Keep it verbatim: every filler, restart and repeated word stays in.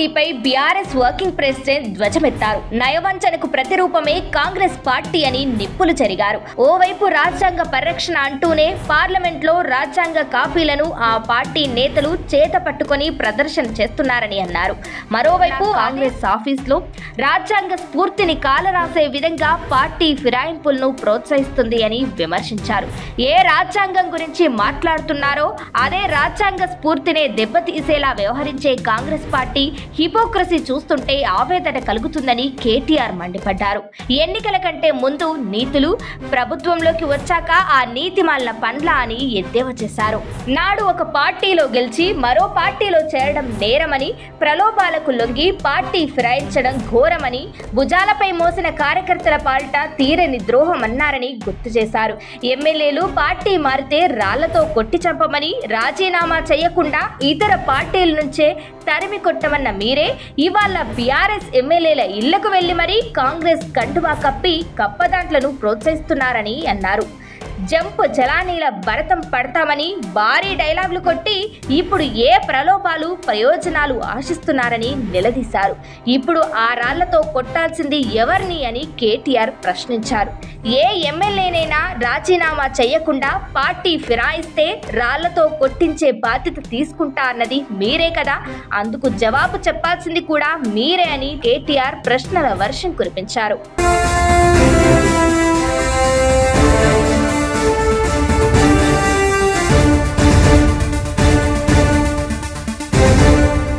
పార్టీపై BRS working president ధ్వజమెత్తారు. నయవంచనకు ప్రతిరూపమే Congress party అని నిప్పులు చెరిగారు. ఓవైపు రాజ్యాంగ పరిరక్షణ అంటూనే పార్లమెంట్ లో రాజ్యాంగ కాపీలను ఆ పార్టీ నేతలు చేత పట్టుకొని ప్రదర్శన చేస్తున్నారని అన్నారు. మరోవైపు కాంగ్రెస్ ఆఫీస్ లో రాజ్యాంగ స్ఫూర్తిని కాలరాసే విధంగా పార్టీ ఫిరాయింపులను ప్రోత్సహిస్తుంది అని విమర్శించారు. ఏ రాజ్యాంగం గురించి మాట్లాడుతున్నారో అదే రాజ్యాంగ స్ఫూర్తినే దెబ్బతీసేలా వ్యవహరించే కాంగ్రెస్ పార్టీ హిపోక్రసీ చూస్తుంటే ఆవేదన కలుగుతుందని కేటీఆర్ మండిపడ్డారు. ఎన్నికల కంటే ముందు నీతులు, ప్రభుత్వంలోకి వచ్చాక ఆ నీతిమాలిన పండ్ల అని ఎద్దేవా చేశారు. నాడు ఒక పార్టీలో గెలిచి మరో పార్టీలో చేరడం నేరమని, ప్రలోభాలకు లొంగి పార్టీ ఫిరాయించడం ఘోరమని, భుజాలపై మోసిన కార్యకర్తల పాలిట తీరని ద్రోహమన్నారని గుర్తు చేశారు. ఎమ్మెల్యేలు పార్టీ మారితే రాళ్లతో కొట్టి చంపమని, రాజీనామా చేయకుండా ఇతర పార్టీల నుంచే తరిమి కొట్టమన్న మీరే ఇవాళ బీఆర్ఎస్ ఎమ్మెల్యేల ఇళ్లకు వెళ్లి మరీ కాంగ్రెస్ కండువా కప్పి కప్పదాంట్లను ప్రోత్సహిస్తున్నారని అన్నారు. జంప్ జలానీల భరతం పడతామని భారీ డైలాగులు కొట్టి ఇప్పుడు ఏ ప్రలోభాలు ప్రయోజనాలు ఆశిస్తున్నారని నిలదీశారు. ఇప్పుడు ఆ రాళ్లతో కొట్టాల్సింది ఎవరిని అని కేటీఆర్ ప్రశ్నించారు. ఏ ఎమ్మెల్యేనైనా రాజీనామా చేయకుండా పార్టీ ఫిరాయిస్తే రాళ్లతో కొట్టించే బాధ్యత తీసుకుంటా అన్నది మీరే కదా, అందుకు జవాబు చెప్పాల్సింది కూడా మీరే అని కేటీఆర్ ప్రశ్నల వర్షం కురిపించారు.